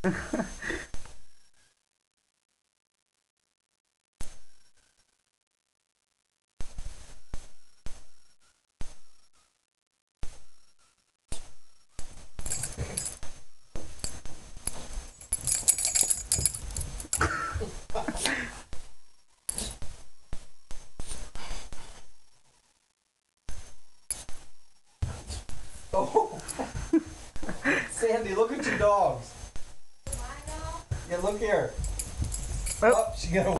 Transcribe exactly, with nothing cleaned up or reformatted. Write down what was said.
Oh. Sandy, look at your dogs. Yeah, look here. Oh. Oh, she got away.